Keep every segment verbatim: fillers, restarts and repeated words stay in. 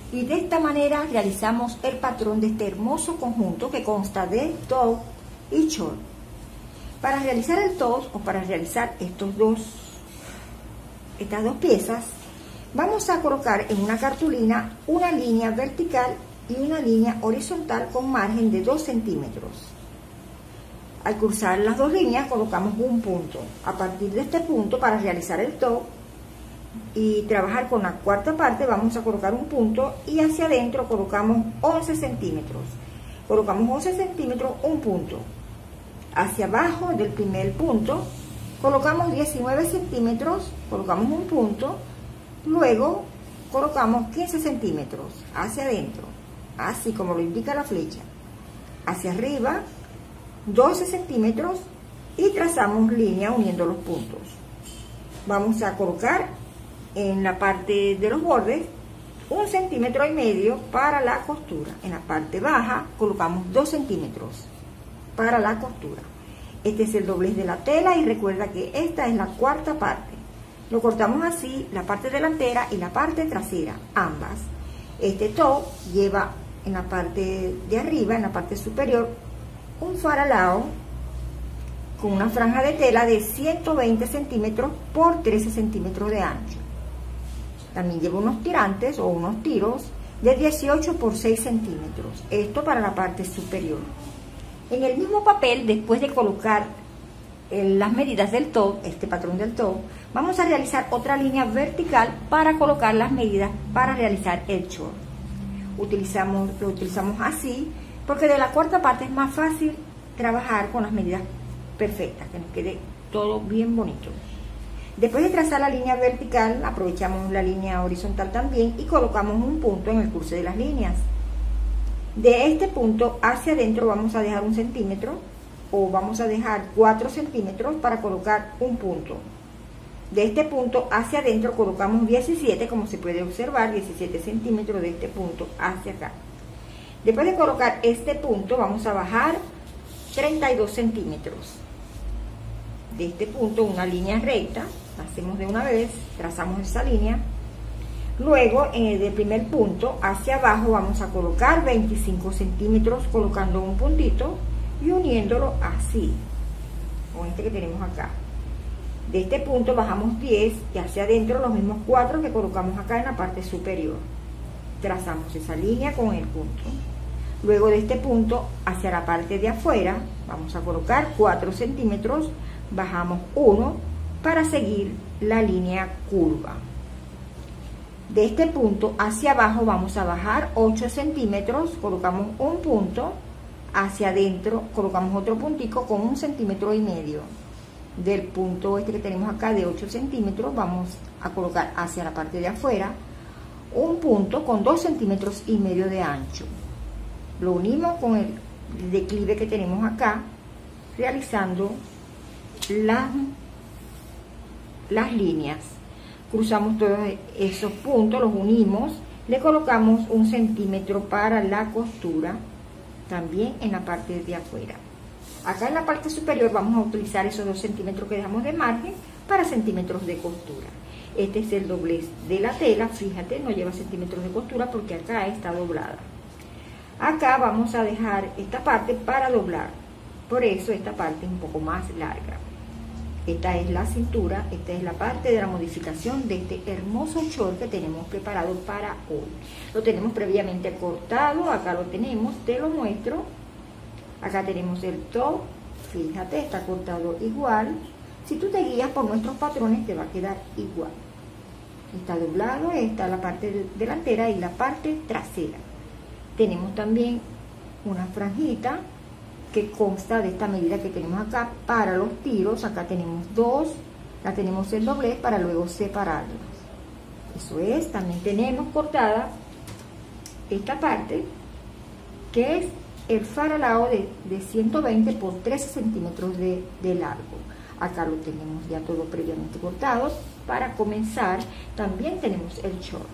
Y de esta manera realizamos el patrón de este hermoso conjunto que consta de top y short. Para realizar el top o para realizar estos dos, estas dos piezas, vamos a colocar en una cartulina una línea vertical y una línea horizontal con margen de dos centímetros. Al cruzar las dos líneas colocamos un punto. A partir de este punto, para realizar el top y trabajar con la cuarta parte, vamos a colocar un punto y hacia adentro colocamos once centímetros. Colocamos once centímetros, un punto. Hacia abajo del primer punto colocamos diecinueve centímetros, colocamos un punto. Luego colocamos quince centímetros hacia adentro, así como lo indica la flecha. Hacia arriba doce centímetros y trazamos línea uniendo los puntos. Vamos a colocar en la parte de los bordes un centímetro y medio para la costura. En la parte baja colocamos dos centímetros para la costura. Este es el doblez de la tela y recuerda que esta es la cuarta parte. Lo cortamos así, la parte delantera y la parte trasera, ambas. Este top lleva en la parte de arriba, en la parte superior, un faralao con una franja de tela de ciento veinte centímetros por trece centímetros de ancho. También lleva unos tirantes o unos tiros de dieciocho por seis centímetros. Esto para la parte superior. En el mismo papel, después de colocar las medidas del top, este patrón del top, vamos a realizar otra línea vertical para colocar las medidas para realizar el short. Utilizamos, lo utilizamos así porque de la cuarta parte es más fácil trabajar con las medidas perfectas, que nos quede todo bien bonito. Después de trazar la línea vertical, aprovechamos la línea horizontal también y colocamos un punto en el cruce de las líneas. De este punto hacia adentro vamos a dejar un centímetro o vamos a dejar cuatro centímetros para colocar un punto. De este punto hacia adentro colocamos diecisiete, como se puede observar, diecisiete centímetros de este punto hacia acá. Después de colocar este punto vamos a bajar treinta y dos centímetros. De este punto una línea recta, hacemos de una vez, trazamos esa línea. Luego en el del primer punto hacia abajo vamos a colocar veinticinco centímetros colocando un puntito y uniéndolo así, con este que tenemos acá. De este punto bajamos diez y hacia adentro los mismos cuatro que colocamos acá en la parte superior. Trazamos esa línea con el punto. Luego de este punto hacia la parte de afuera vamos a colocar cuatro centímetros, bajamos uno para seguir la línea curva. De este punto hacia abajo vamos a bajar ocho centímetros, colocamos un punto, hacia adentro colocamos otro puntico con un centímetro y medio. Del punto este que tenemos acá de ocho centímetros vamos a colocar hacia la parte de afuera un punto con dos centímetros y medio de ancho. Lo unimos con el declive que tenemos acá, realizando las, las líneas. Cruzamos todos esos puntos, los unimos, le colocamos un centímetro para la costura, también en la parte de afuera. Acá en la parte superior vamos a utilizar esos dos centímetros que dejamos de margen para centímetros de costura. Este es el doblez de la tela, fíjate, no lleva centímetros de costura porque acá está doblada. Acá vamos a dejar esta parte para doblar, por eso esta parte es un poco más larga. Esta es la cintura, esta es la parte de la modificación de este hermoso short que tenemos preparado para hoy. Lo tenemos previamente cortado, acá lo tenemos, te lo muestro. Acá tenemos el top, fíjate, está cortado igual. Si tú te guías por nuestros patrones te va a quedar igual. Está doblado, está la parte delantera y la parte trasera. Tenemos también una franjita que consta de esta medida que tenemos acá para los tiros. Acá tenemos dos, acá tenemos el doblez para luego separarlos. Eso es, también tenemos cortada esta parte que es el faralao de, de ciento veinte por trece centímetros de, de largo. Acá lo tenemos ya todo previamente cortado. Para comenzar también tenemos el short.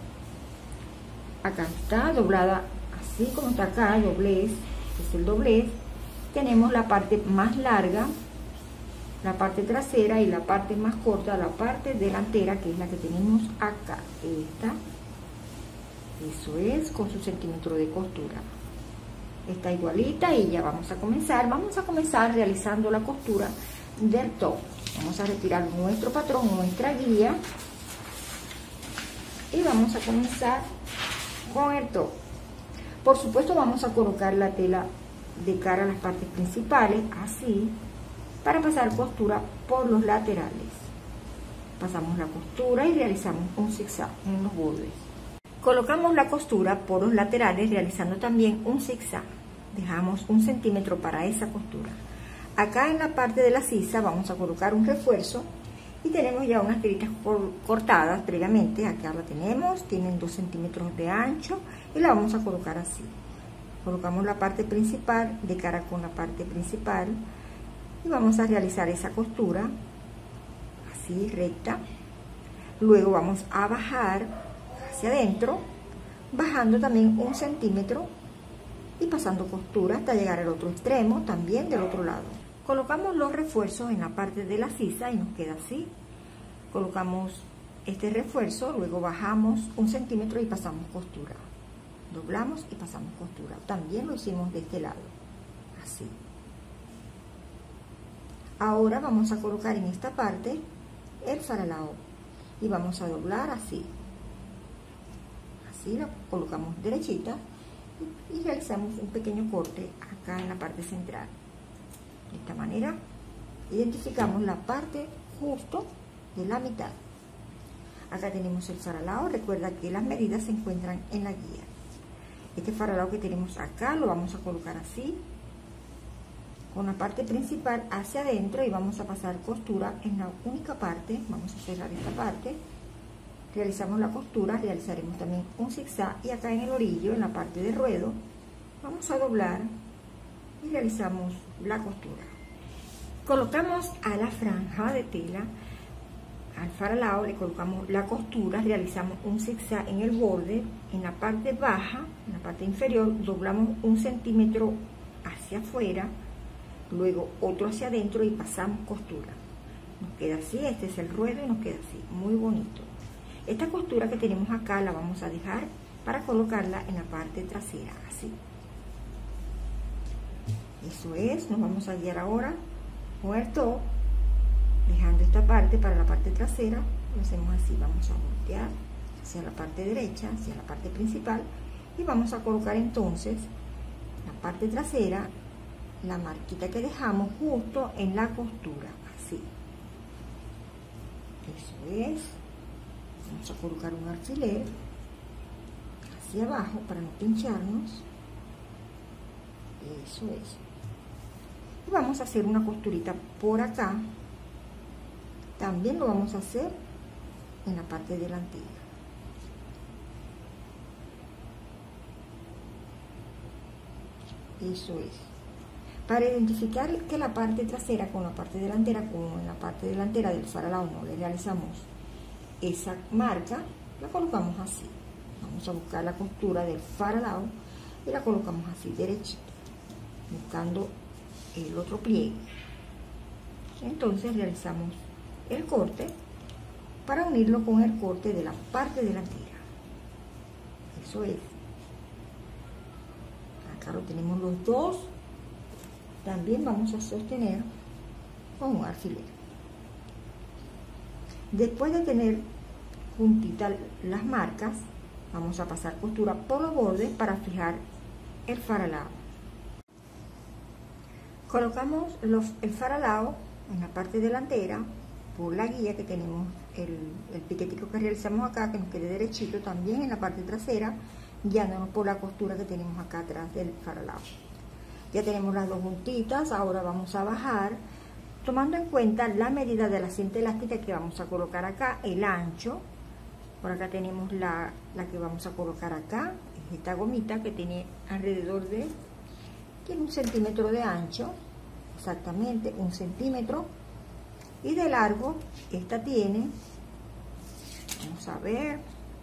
Acá está doblada así como está acá, doblez, es el doblez. Tenemos la parte más larga, la parte trasera, y la parte más corta, la parte delantera, que es la que tenemos acá. Esta Eso es, con su centímetro de costura. Está igualita y ya vamos a comenzar. Vamos a comenzar realizando la costura del top. Vamos a retirar nuestro patrón, nuestra guía. Y vamos a comenzar con el top. Por supuesto vamos a colocar la tela de cara a las partes principales, así, para pasar costura por los laterales. Pasamos la costura y realizamos un zigzag en los bordes. Colocamos la costura por los laterales realizando también un zigzag. Dejamos un centímetro para esa costura. Acá en la parte de la sisa vamos a colocar un refuerzo y tenemos ya unas tiritas cortadas previamente. Acá la tenemos, tienen dos centímetros de ancho y la vamos a colocar así. Colocamos la parte principal de cara con la parte principal y vamos a realizar esa costura así recta. Luego vamos a bajar hacia adentro, bajando también un centímetro y pasando costura hasta llegar al otro extremo, también del otro lado. Colocamos los refuerzos en la parte de la sisa y nos queda así. Colocamos este refuerzo, luego bajamos un centímetro y pasamos costura. Doblamos y pasamos costura. También lo hicimos de este lado, así. Ahora vamos a colocar en esta parte el faralao y vamos a doblar así. Así la colocamos derechita y realizamos un pequeño corte acá en la parte central. De esta manera identificamos la parte justo de la mitad. Acá tenemos el faralao. Recuerda que las medidas se encuentran en la guía. Este faralao que tenemos acá lo vamos a colocar así, con la parte principal hacia adentro, y vamos a pasar costura en la única parte. Vamos a cerrar esta parte, realizamos la costura, realizaremos también un zigzag, y acá en el orillo, en la parte de ruedo, vamos a doblar y realizamos la costura. Colocamos a la franja de tela, al faralao le colocamos la costura, realizamos un zigzag en el borde, en la parte baja, en la parte inferior, doblamos un centímetro hacia afuera, luego otro hacia adentro y pasamos costura. Nos queda así, este es el ruedo y nos queda así, muy bonito. Esta costura que tenemos acá la vamos a dejar para colocarla en la parte trasera, así. Eso es, nos vamos a guiar ahora con el top, dejando esta parte para la parte trasera. Lo hacemos así, vamos a voltear hacia la parte derecha, hacia la parte principal, y vamos a colocar entonces la parte trasera, la marquita que dejamos justo en la costura, así. Eso es. Vamos a colocar un alfiler hacia abajo para no pincharnos. Eso es. Y vamos a hacer una costurita por acá. También lo vamos a hacer en la parte delantera. Eso es. Para identificar que la parte trasera con la parte delantera, como en la parte delantera del faralao no le realizamos esa marca, la colocamos así. Vamos a buscar la costura del faralao y la colocamos así, derechita, buscando el otro pliegue. Entonces realizamos el corte para unirlo con el corte de la parte delantera. Eso es. Acá lo tenemos los dos. También vamos a sostener con un alfiler. Después de tener juntitas las marcas, vamos a pasar costura por los bordes para fijar el faralao. Colocamos los, el faralao en la parte delantera por la guía que tenemos, el, el piquetico que realizamos acá, que nos quede derechito, también en la parte trasera, guiándonos por la costura que tenemos acá atrás del faralao. Ya tenemos las dos juntitas. Ahora vamos a bajar, tomando en cuenta la medida de la cinta elástica que vamos a colocar acá, el ancho. Por acá tenemos la, la que vamos a colocar acá, esta gomita que tiene alrededor de, tiene un centímetro de ancho, exactamente un centímetro, y de largo esta tiene, vamos a ver,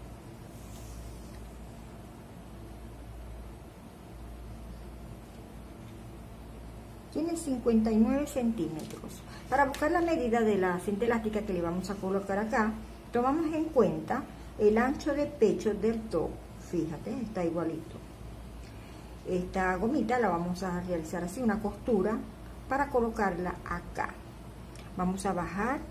tiene cincuenta y nueve centímetros. Para buscar la medida de la cinta elástica que le vamos a colocar acá, tomamos en cuenta el ancho de pecho del top. fíjate, está igualito. Esta gomita la vamos a realizar así, una costura para colocarla acá. Vamos a bajar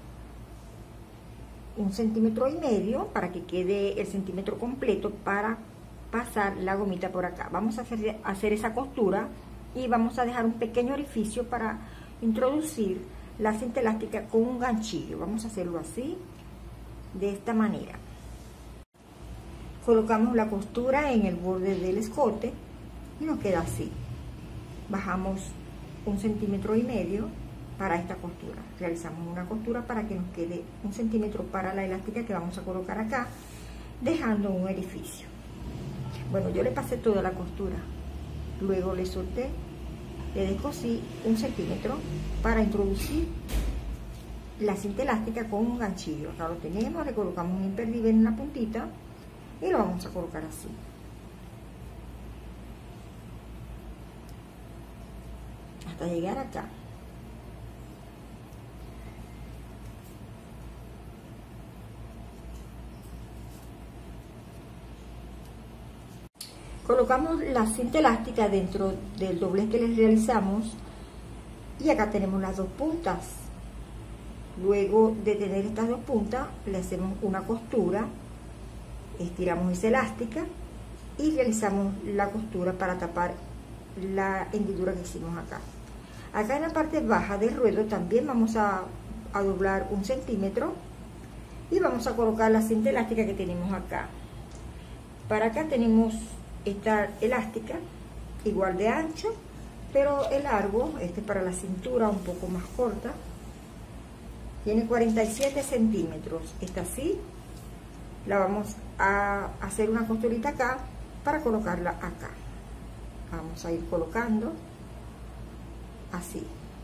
un centímetro y medio para que quede el centímetro completo para pasar la gomita por acá. Vamos a hacer, hacer esa costura y vamos a dejar un pequeño orificio para introducir la cinta elástica con un ganchillo. Vamos a hacerlo así, de esta manera. Colocamos la costura en el borde del escote y nos queda así. Bajamos un centímetro y medio para esta costura. Realizamos una costura para que nos quede un centímetro para la elástica que vamos a colocar acá, dejando un orificio. Bueno, yo le pasé toda la costura, luego le solté, le descosí un centímetro para introducir la cinta elástica con un ganchillo. Acá lo tenemos, le colocamos un imperdible en una puntita y lo vamos a colocar así. Hasta llegar acá. Colocamos la cinta elástica dentro del doblez que les realizamos y acá tenemos las dos puntas. Luego de tener estas dos puntas, le hacemos una costura, estiramos esa elástica y realizamos la costura para tapar la hendidura que hicimos acá. Acá en la parte baja del ruedo también vamos a, a doblar un centímetro y vamos a colocar la cinta elástica que tenemos acá. Para acá tenemos esta elástica igual de ancho, pero el largo, este para la cintura un poco más corta, tiene cuarenta y siete centímetros. Esta así, la vamos a hacer una costurita acá para colocarla acá. Vamos a ir colocando así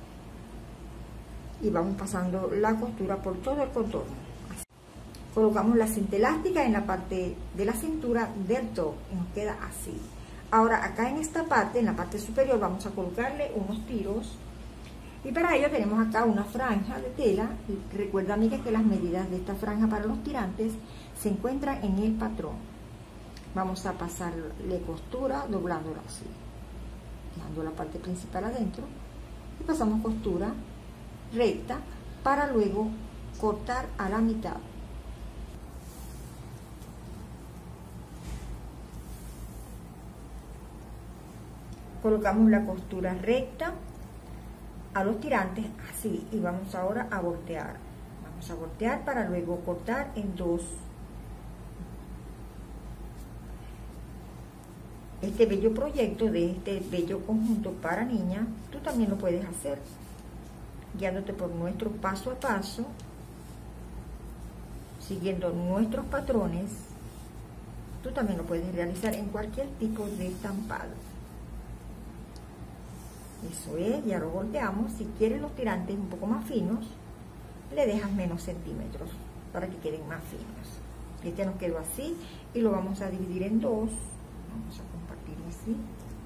y vamos pasando la costura por todo el contorno. Así. Colocamos la cinta elástica en la parte de la cintura del top y nos queda así. Ahora acá en esta parte, en la parte superior, vamos a colocarle unos tiros y para ello tenemos acá una franja de tela. Y recuerda, amiga, que las medidas de esta franja para los tirantes se encuentran en el patrón. Vamos a pasarle costura doblándola así, dejando la parte principal adentro y pasamos costura recta para luego cortar a la mitad. Colocamos la costura recta a los tirantes así y vamos ahora a voltear. Vamos a voltear para luego cortar en dos. Este bello proyecto de este bello conjunto para niña, tú también lo puedes hacer guiándote por nuestro paso a paso, siguiendo nuestros patrones. Tú también lo puedes realizar en cualquier tipo de estampado. Eso es, ya lo volteamos. Si quieres los tirantes un poco más finos, le dejas menos centímetros para que queden más finos. Este nos quedó así y lo vamos a dividir en dos. Vamos a compartir así.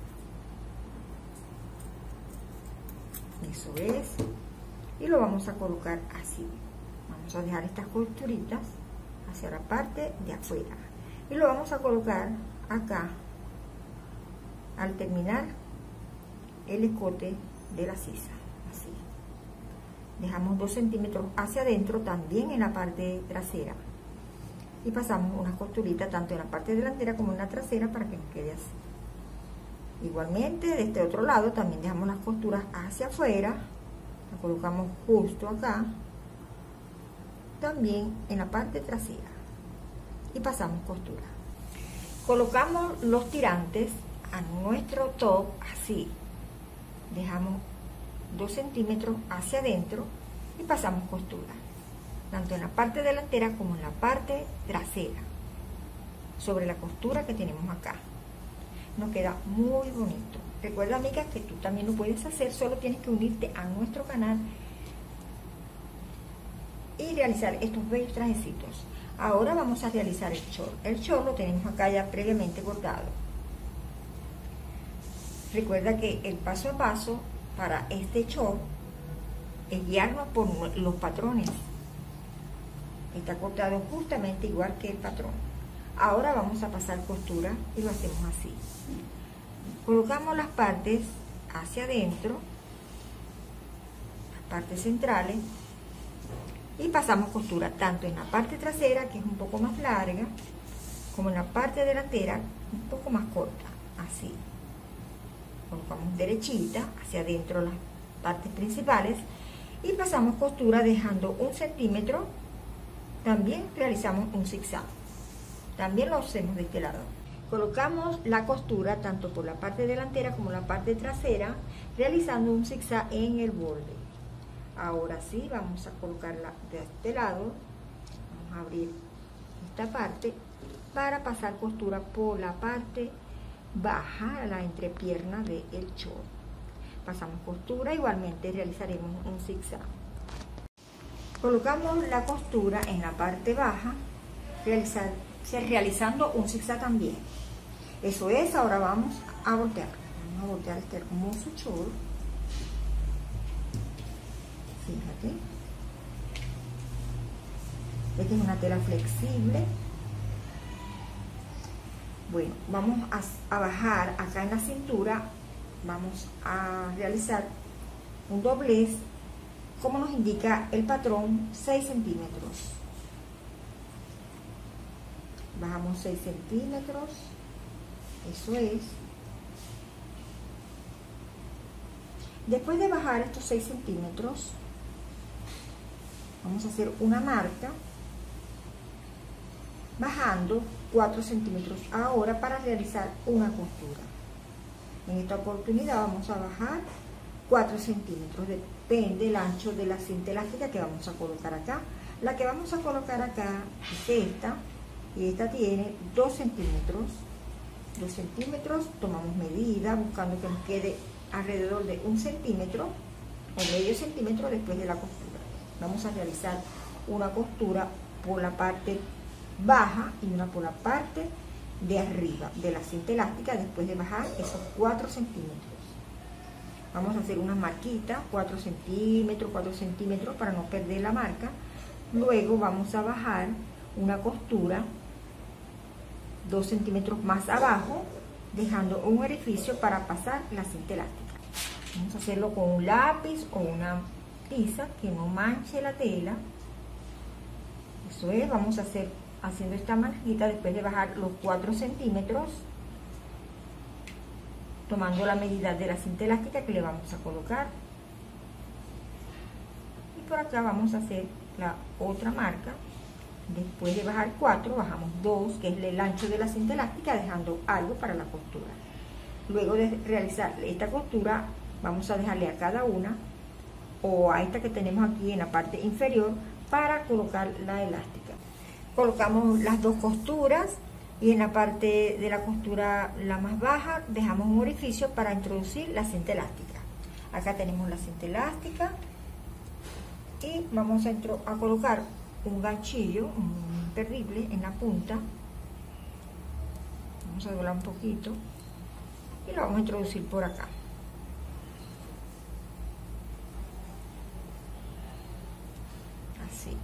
Eso es. Y lo vamos a colocar así. Vamos a dejar estas costuritas hacia la parte de afuera. Y lo vamos a colocar acá al terminar el escote de la sisa. Así. Dejamos dos centímetros hacia adentro también en la parte trasera. Y pasamos una costurita tanto en la parte delantera como en la trasera para que nos quede así. Igualmente de este otro lado también dejamos las costuras hacia afuera, la colocamos justo acá, también en la parte trasera y pasamos costura. Colocamos los tirantes a nuestro top así, dejamos dos centímetros hacia adentro y pasamos costura, tanto en la parte delantera como en la parte trasera, sobre la costura que tenemos acá. Nos queda muy bonito. Recuerda, amiga, que tú también lo puedes hacer, solo tienes que unirte a nuestro canal y realizar estos bellos trajecitos. Ahora vamos a realizar el short. El short lo tenemos acá ya previamente cortado. Recuerda que el paso a paso para este short es guiarnos por los patrones. Está cortado justamente igual que el patrón. Ahora vamos a pasar costura y lo hacemos así. Colocamos las partes hacia adentro, las partes centrales, y pasamos costura tanto en la parte trasera, que es un poco más larga, como en la parte delantera, un poco más corta, así. Colocamos derechita hacia adentro las partes principales y pasamos costura dejando un centímetro. También realizamos un zigzag. También lo hacemos de este lado. Colocamos la costura tanto por la parte delantera como la parte trasera, realizando un zigzag en el borde. Ahora sí, vamos a colocarla de este lado. Vamos a abrir esta parte para pasar costura por la parte baja, la entrepierna del short. Pasamos costura, igualmente realizaremos un zigzag. Colocamos la costura en la parte baja, realizar, realizando un zigzag también. Eso es, ahora vamos a voltear. Vamos a voltear este hermoso short. Fíjate. Esta es una tela flexible. Bueno, vamos a, a bajar acá en la cintura. Vamos a realizar un doblez, como nos indica el patrón, seis centímetros. Bajamos seis centímetros, eso es. Después de bajar estos seis centímetros, vamos a hacer una marca, bajando cuatro centímetros ahora para realizar una costura. En esta oportunidad vamos a bajar cuatro centímetros, depende del ancho de la cinta elástica que vamos a colocar acá. La que vamos a colocar acá es esta, y esta tiene dos centímetros. dos centímetros, tomamos medida buscando que nos quede alrededor de un centímetro o medio centímetro después de la costura. Vamos a realizar una costura por la parte baja y una por la parte de arriba de la cinta elástica después de bajar esos cuatro centímetros. Vamos a hacer una marquita, cuatro centímetros, cuatro centímetros para no perder la marca. Luego vamos a bajar una costura dos centímetros más abajo, dejando un orificio para pasar la cinta elástica. Vamos a hacerlo con un lápiz o una tiza que no manche la tela. Eso es, vamos a hacer haciendo esta marquita después de bajar los cuatro centímetros, tomando la medida de la cinta elástica que le vamos a colocar. Y por acá vamos a hacer la otra marca. Después de bajar cuatro, bajamos dos, que es el ancho de la cinta elástica, dejando algo para la costura. Luego de realizar esta costura, vamos a dejarle a cada una, o a esta que tenemos aquí en la parte inferior, para colocar la elástica. Colocamos las dos costuras y en la parte de la costura la más baja dejamos un orificio para introducir la cinta elástica. Acá tenemos la cinta elástica y vamos a, a colocar un ganchillo, un imperdible en la punta. Vamos a doblar un poquito y lo vamos a introducir por acá. Así.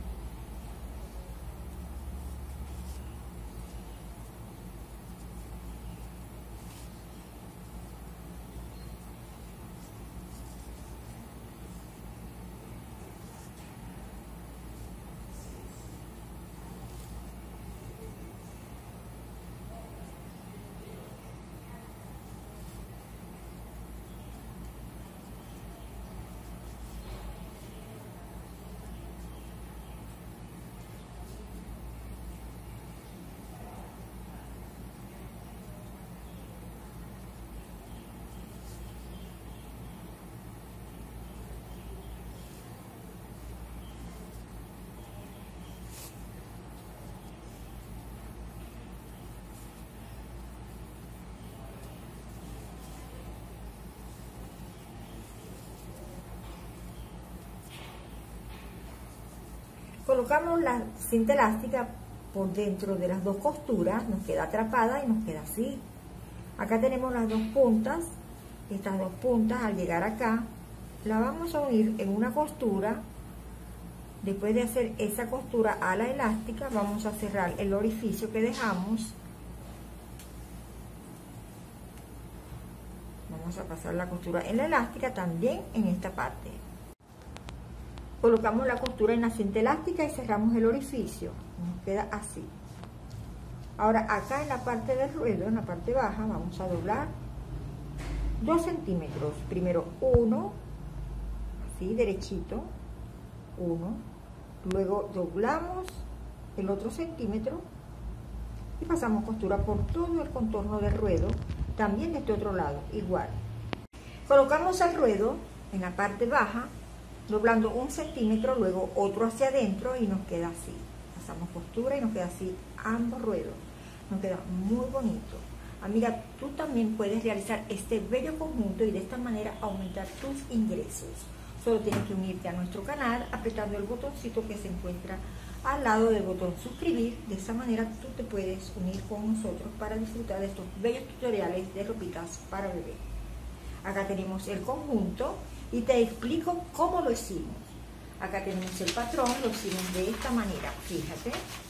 Colocamos la cinta elástica por dentro de las dos costuras, nos queda atrapada y nos queda así. Acá tenemos las dos puntas, estas dos puntas al llegar acá, la vamos a unir en una costura Después de hacer esa costura a la elástica, vamos a cerrar el orificio que dejamos. Vamos a pasar la costura en la elástica también en esta parte. Colocamos la costura en la cinta elástica y cerramos el orificio. Nos queda así. Ahora acá en la parte del ruedo, en la parte baja, vamos a doblar dos centímetros. Primero uno, así derechito, uno. Luego doblamos el otro centímetro y pasamos costura por todo el contorno del ruedo, también de este otro lado, igual. Colocamos el ruedo en la parte baja, doblando un centímetro, luego otro hacia adentro y nos queda así. Pasamos costura y nos queda así ambos ruedos. Nos queda muy bonito. Amiga, tú también puedes realizar este bello conjunto y de esta manera aumentar tus ingresos. Solo tienes que unirte a nuestro canal apretando el botoncito que se encuentra al lado del botón suscribir. De esa manera tú te puedes unir con nosotros para disfrutar de estos bellos tutoriales de ropitas para bebé. Acá tenemos el conjunto y te explico cómo lo hicimos. Acá tenemos el patrón, lo hicimos de esta manera, fíjate.